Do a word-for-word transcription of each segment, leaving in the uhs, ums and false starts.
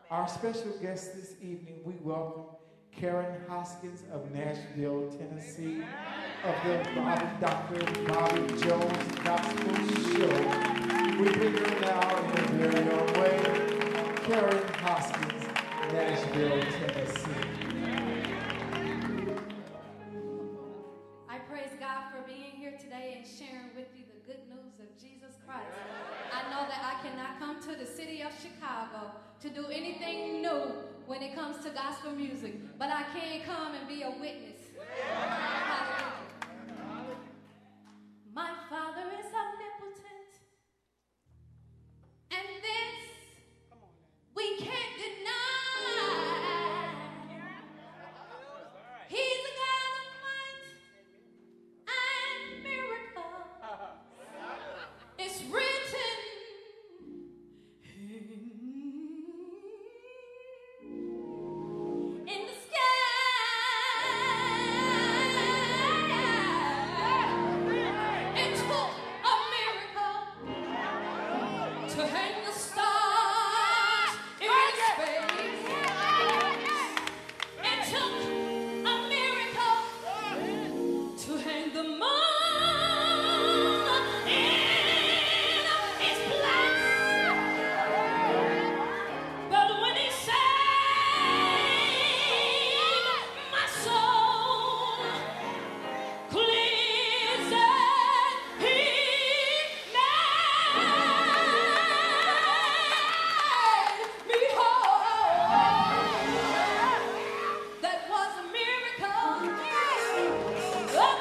Our special guest this evening, we welcome Karen Hoskins of Nashville, Tennessee, of the Bobby, Doctor Bobby Jones Gospel Show. We bring her now in her very own way, Karen Hoskins, Nashville, Tennessee. I praise God for being here today and sharing with you the good news of Jesus Christ. I know that I cannot come to the city of Chicago to do anything new when it comes to gospel music, but I can come and be a witness. Hallelujah. My Father is omnipotent, and this we can't deny. He's a God of might and miracle. It's written in the sky. It took a miracle to hang the stars in space. It took a miracle to hang the moon in its place. But when he saved my soul, cleansed he made me whole. That was a miracle of love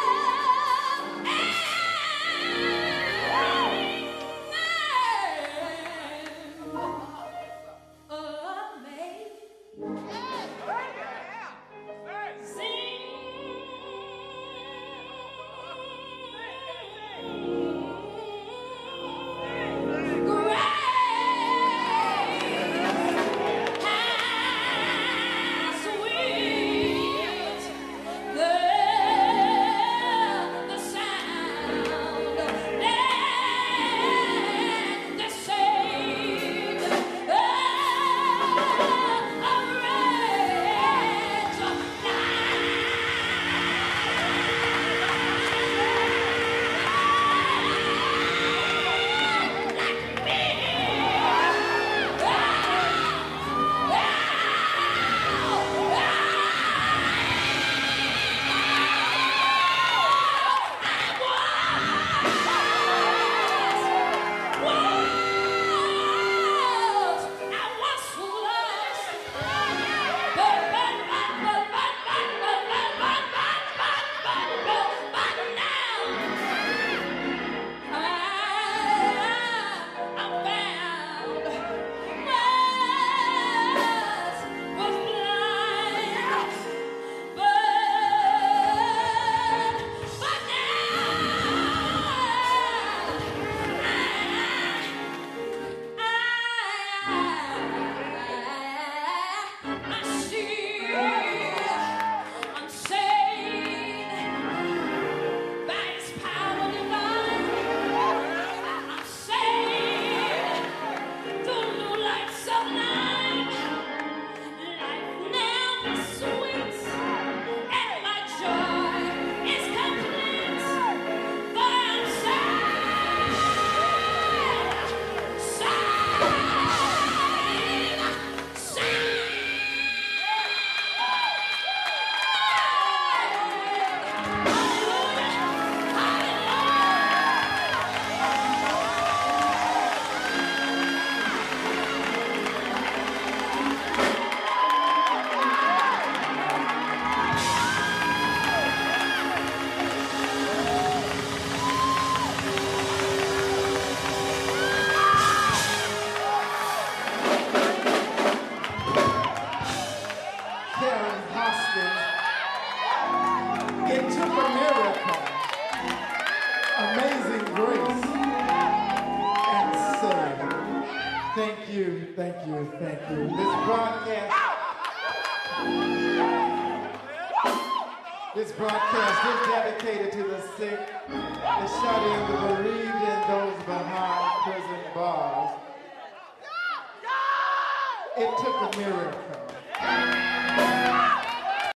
Thank you, thank you, thank you. This broadcast, this broadcast is dedicated to the sick, the shut-in, the bereaved, and those behind prison bars. It took a miracle.